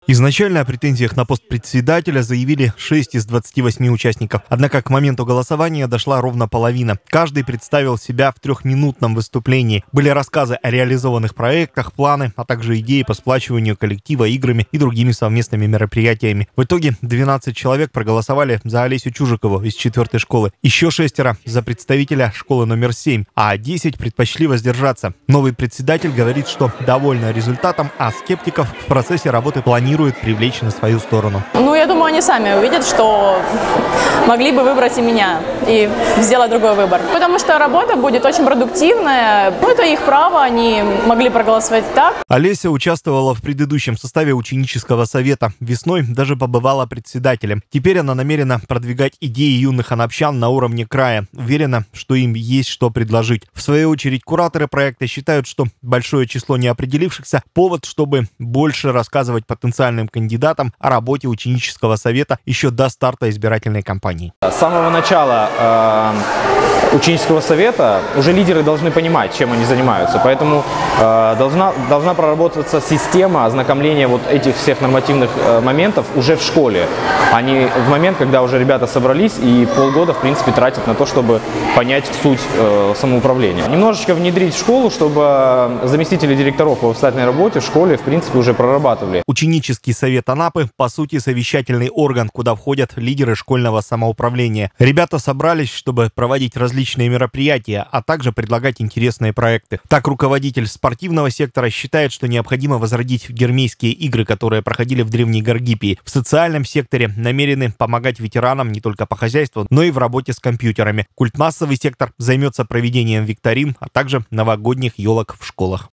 Изначально о претензиях на пост председателя заявили 6 из 28 участников. Однако к моменту голосования дошла ровно половина. Каждый представил себя в трехминутном выступлении. Были рассказы о реализованных проектах, планы, а также идеи по сплачиванию коллектива играми и другими совместными мероприятиями. В итоге 12 человек проголосовали за Олесю Чужикову из 4-й школы. Еще 6 за представителя школы номер 7, а 10 предпочли воздержаться. Новый председатель говорит, что довольна результатом, а скептиков в процессе работы планирует привлечь на свою сторону. Я думаю, они сами увидят, что могли бы выбрать и меня, и сделать другой выбор. Потому что работа будет очень продуктивная. Это их право, они могли проголосовать так. Олеся участвовала в предыдущем составе ученического совета. Весной даже побывала председателем. Теперь она намерена продвигать идеи юных анапчан на уровне края. Уверена, что им есть что предложить. В свою очередь, кураторы проекта считают, что большое число неопределившихся – повод, чтобы больше рассказывать потенциальным кандидатам о работе ученического совета еще до старта избирательной кампании. С самого начала ученического совета уже лидеры должны понимать, чем они занимаются. Поэтому должна проработаться система ознакомления вот этих всех нормативных моментов уже в школе, а не в момент, когда уже ребята собрались и полгода, в принципе, тратят на то, чтобы понять суть самоуправления. Немножечко внедрить в школу, чтобы заместители директоров по воспитательной работе в школе, в принципе, уже прорабатывали. Ученический совет Анапы, по сути, совещательный орган, куда входят лидеры школьного самоуправления. Ребята собрались, чтобы проводить различные мероприятия, а также предлагать интересные проекты. Так, руководитель спортивного сектора считает, что необходимо возродить гермейские игры, которые проходили в Древней Гаргипии. В социальном секторе намерены помогать ветеранам не только по хозяйству, но и в работе с компьютерами. Культмассовый сектор займется проведением викторин, а также новогодних елок в школах.